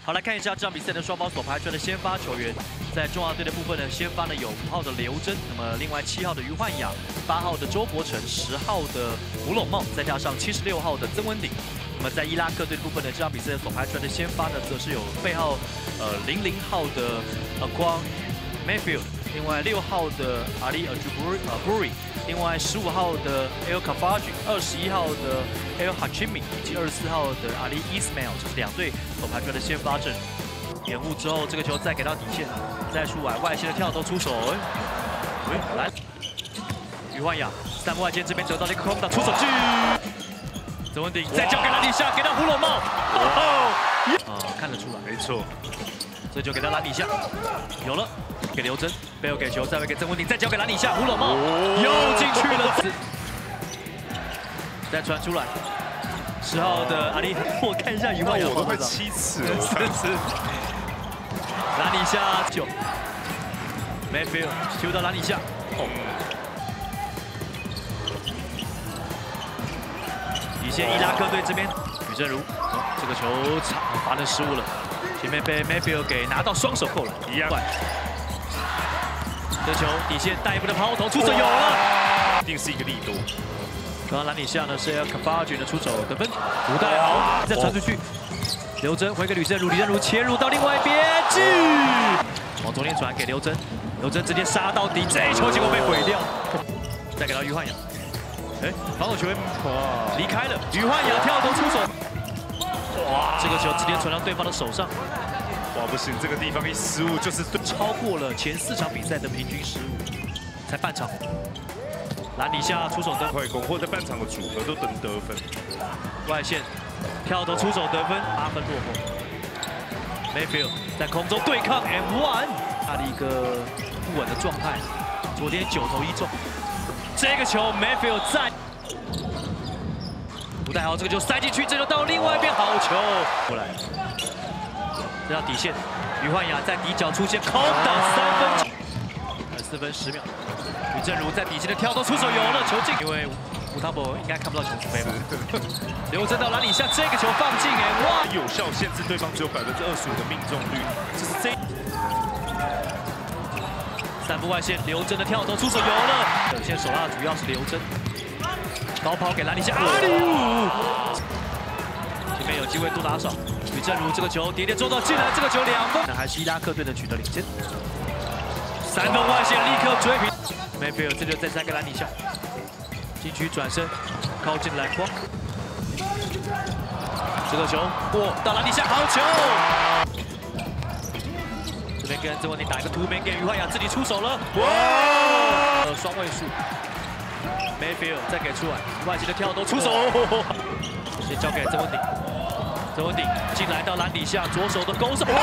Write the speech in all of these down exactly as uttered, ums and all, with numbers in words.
好，来看一下这场比赛的双方所排出的先发球员。在中华队的部分呢，先发呢有五号的刘铮，那么另外七号的于焕雅，八号的周伯成，十号的胡龙茂，再加上七十六号的曾文鼎。那么在伊拉克队的部分呢，这场比赛所排出来的先发呢，则是有背号呃零零号的呃匡 Mayfield， 另外六号的阿里呃 Juburi 呃 Buri， 另外十五号的 El Kafaji， 二十一号的 El Hachimi， 以及二十四号的阿里 Ismail， 这是两队所排出来的先发阵容。掩护之后，这个球再给到底线，再出来外线的跳投出手，哎，来，于焕雅三外线这边得到了一个空档出手距，曾文鼎再交给篮底下，给到胡龙茂，哦，啊，看得出来， 没错， 这就给到篮底下，有了，给刘铮，背后给球，再回给曾文鼎，再交给篮底下，胡龙茂又进去了，再传出来。十号的阿里，我看一下于焕雅， 我都快七次了， 四次。篮底下九 ，Mayfield 球到篮底下，哦，底线伊拉克队这边，吕正如，这个球长罚的失误了，前面被 Mayfield 给拿到双手扣篮，一样。这球底线带一步的抛投出手有了， 一定是一个力度。 刚刚篮底下呢是 El Kafaji 的出手得分，吴代豪再传出去。刘铮回给吕正如，吕正如切入到另外一边，进！往中间传给刘铮，刘铮直接杀到底，这一球结果被毁掉。再给到于焕雅，哎，防守球员离开了，于焕雅跳投出手，哇，这个球直接传到对方的手上。 哇，不行，这个地方一失误就是超过了前四场比赛的平均失误，才半场。篮底下出手得快攻，或者半场的组合都等得分。 外线跳投出手得分，八分落后。Mayfield 在空中对抗 M 一， 他的一个不稳的状态，昨天九投一中。这个球 Mayfield 在，吴代豪这个球塞进去，这就到另外一边，好球过来。这条底线，于焕雅在底角出现空档三分，四分十秒。吕正如在底线的跳投出手有了球进，因为吴汤博应该看不到球飞吧？刘铮到篮底下，这个球放进哎，哇！ 有效限制对方只有百分之二十五的命中率，这是这三分外线，刘铮的跳投出手有了。现在手拉主要是刘铮，高抛给篮底下，阿里乌，前面有机会多打少。吕正如这个球跌跌撞撞进来，这个球两分，那还是伊拉克队的取得领先。三分外线立刻追平 ，Mayfield 这就在三个篮底下，禁区转身靠近篮筐，这个球过到篮底下，好球！这边跟曾文鼎打一个突边给于焕雅自己出手了，哇！双位数 ，Mayfield 再给出来，外线的跳投出手，先交给曾文鼎，曾文鼎进来到篮底下，左手的勾手，哇！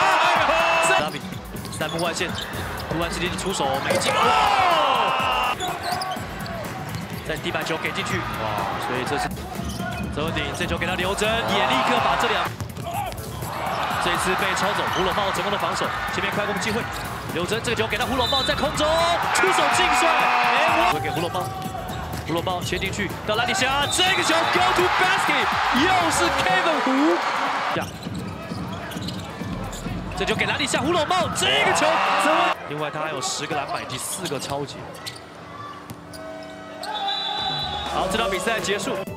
三分外线。突然之间的出手没进，哇！在地板球给进去，哇！所以这是曾文鼎这球给到刘铮，也立刻把这两，这一次被抄走，胡龙茂成功的防守，前面快攻机会，刘铮这个球给到胡龙茂在空中出手劲帅，哎，我给胡龙茂，胡龙茂切进去到篮底下，这个球 go to basket， 又是 Kevin 胡呀。这就给篮底下胡龙茂，这个球，另外他还有十个篮板以及四个超截。好，这场比赛结束。